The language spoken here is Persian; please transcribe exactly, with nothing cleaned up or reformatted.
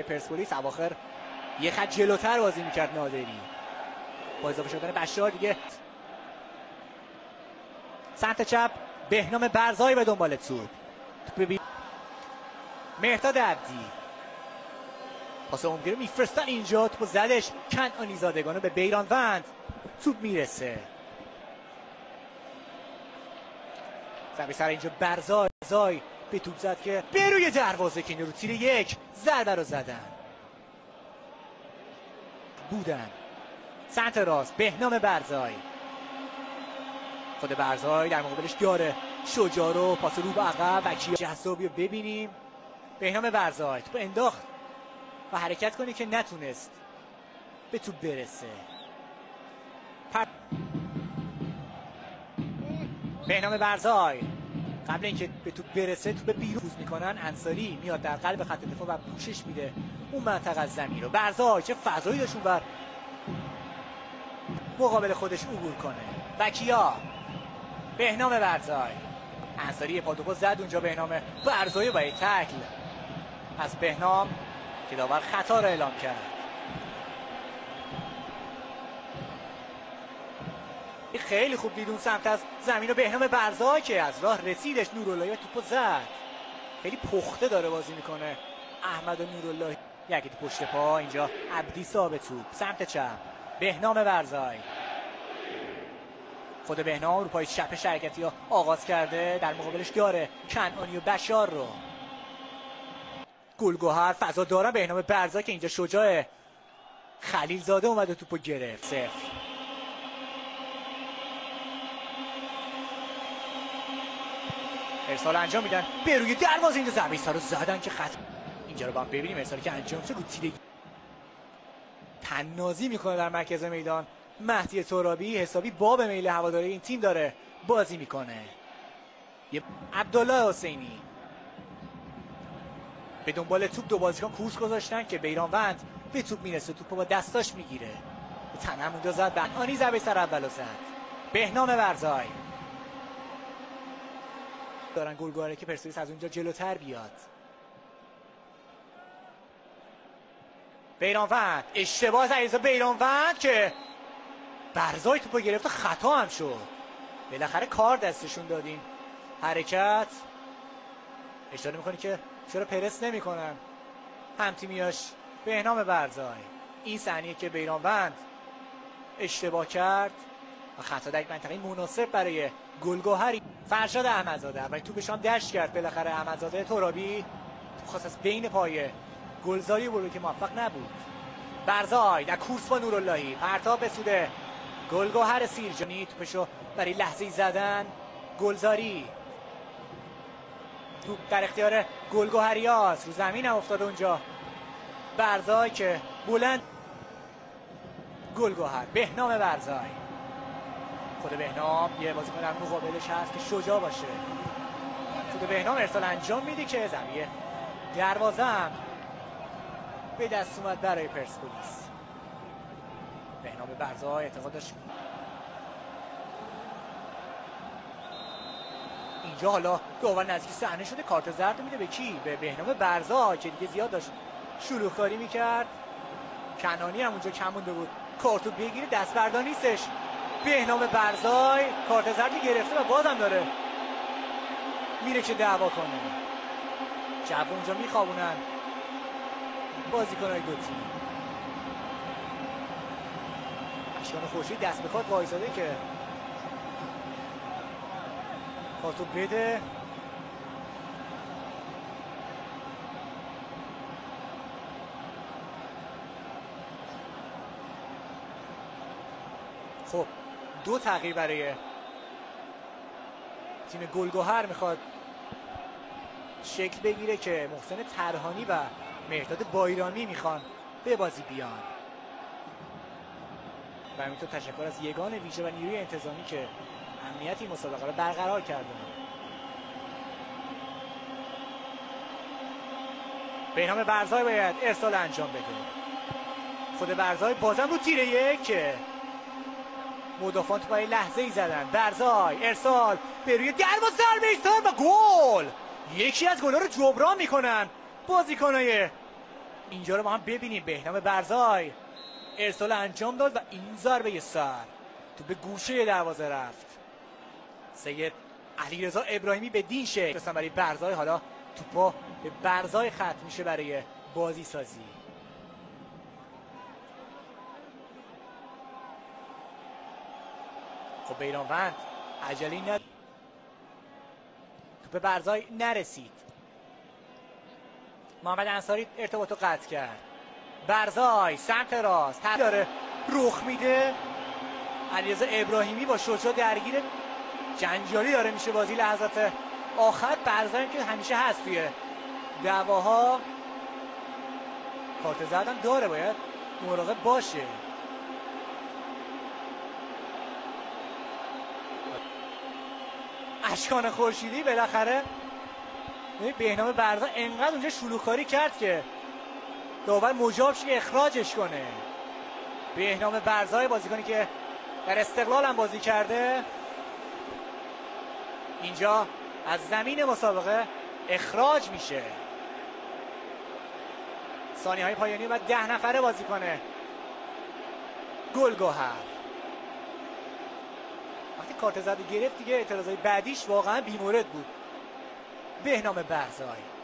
پرسپولیس اواخر یه خط جلوتر بازی میکرد نادری. با اضافه شدن بشار دیگه سمت چپ بهنام برزایی به دنبال توپ. توپ مهرداد عبدی پاس عمقی رو میفرستن اینجا، توپ زدش کنعانی زادگان به بیرانوند. توپ میرسه ضربه سر اینجا برزای برزای به توپ زد که به روی دروازه که رو تیر یک ضربه رو زدن بودن. سمت راست بهنام برزای، خود برزای در مقابلش داره شجاع رو، پاس رو به عقب و کیا جذابی رو ببینیم. بهنام برزای توپ انداخت و حرکت کنی که نتونست به توپ برسه. پر... بهنام برزای قبل اینکه به توپ برسه توپ بیرون فوز میکنن. انصاری میاد در قلب خط دفاع و پوشش میده اون منطقه از زمین رو. برزای چه فضایی داشت اون بر مقابل خودش عبور کنه. و کیا بهنام برزای، انصاری پاتوقو زد اونجا. بهنام برزای با یک تکل از بهنام که داور خطا را اعلام کرد. خیلی خوب دید اون سمت از زمین و بهنام برزای که از راه رسیدش نوراللهی و توپو زد. خیلی پخته داره بازی میکنه احمد و نوراللهی. یکی تو پشت پا اینجا عبدی صاحب توپ سمت چپ بهنام برزای. خود بهنام رو پای چپ شرکتی ها آغاز کرده، در مقابلش داره کنعانی و بشار رو. گلگهر فضا داره بهنام برزای که اینجا شجاع خلیل زاده اومده توپو گرفت. صفر ارسال انجام میدن به روی دروازه، اینجا ضربه ایستگاه رو زدن که خط. اینجا رو با هم ببینیم ارسالی که انجام شد رو تیر تنازی میکنه در مرکز میدان. مهدی ترابی حسابی باب میل هواداری این تیم داره بازی میکنه. یه عبدالله حسینی به دنبال توپ، دو بازیکن کورس گذاشتن که بیرانوند به توپ میرسه، توپو با دستاش میگیره، به تن همونجا زد. بنانی ضربه سر اولو زد. بهنام برزای دارن گلگهره که پرسپولیس از اونجا جلوتر بیاد. بیرانوند اشتباه عریضه بیرانوند که برزای توپو گرفت و خطا هم شد. بالاخره کار دستشون دادین. حرکت اشاره میکنه که چرا پرس نمیکنن هم تیمیاش. بهنام برزای این ثانیه که بیرانوند اشتباه کرد و خطا در یک منطقه مناسب برای گلگهری. فرشاد احمدزاده اولین توپش هم دشت کرد بالاخره. احمدزاده ترابی خواست از بین پای گلزاری برو که موفق نبود. برزای در کورس با نوراللهی پرتاب به سود گلگهر سیرجانی، توپشو برای لحظه‌ای زدن. گلزاری توپ در اختیار گلگهریاست، رو زمین هم افتاده اونجا. برزای که بلند گلگهر بهنام برزای، خود بهنام یه بازیکن در مقابلش هست که شجاع باشه. خود بهنام ارسال انجام میده که زمین دروازه هم به دست اومد برای پرسپولیس. بهنام برزای اعتقاد داشت اینجا حالا داور نزدیک صحنه شده، کارت زرد میده به کی؟ به بهنام برزای که دیگه زیاد داشت شلوغکاری میکرد. کنعانی هم اونجا کم مونده بود کارتو بگیره، دست بردار نیستش. بهنام برزای کارت زردی گرفته و بازم داره میره که دعوا کنه. جو اونجا میخوابونن بازیکنای دو تیم. اشکان خورشید دست به خود وایساده که کارتو بده. خب دو تغییر برای تیم گلگهر میخواد شکل بگیره که محسن ترهانی و مهرداد بایرامی میخوان به بازی بیان. و همینطور تشکر از یگان ویژه و نیروی انتظامی که امنیت این مسابقه را برقرار کردن. بهنام برزای باید ارسال انجام بده. خود برزای بازم رو تیر یک که مدافعان تو باید لحظه ای زدن. برزای ارسال به روی دروازه ضربه ایستگاه و گل. یکی از گل‌ها رو جبران میکنن بازیکنای اینجا رو ما هم ببینیم. بهنام برزای ارسال انجام داد و این ضربه سر تو به گوشه دروازه رفت. سید علیرضا ابراهیمی به دین شکل رسن برای برزای. حالا توپا به برزای ختم میشه برای بازی سازی. خب بیرانوند عجلی ند توپ برزای نرسید. محمد انصاری ارتباطو قطع کرد. برزای سمت راست داره رخ میده. علیرضا ابراهیمی با شجاع درگیر جنجالی داره میشه بازی لحظات آخر. برزای که همیشه هست توی دعواها کارت زدن داره، باید مراقب باشه. اشکان خورشیدی بالاخره بهنام برزا انقدر اونجا شلوغکاری کرد که داور مجاب شد اخراجش کنه. بهنام برزای بازیکنی که در استقلال هم بازی کرده اینجا از زمین مسابقه اخراج میشه. ثانیه های پایانی و ده نفره بازی کنه گلگهر. وقتی کارت زرد گرفت دیگه اعتراضای بعدیش واقعا بی‌مورد بود. بهنام برزای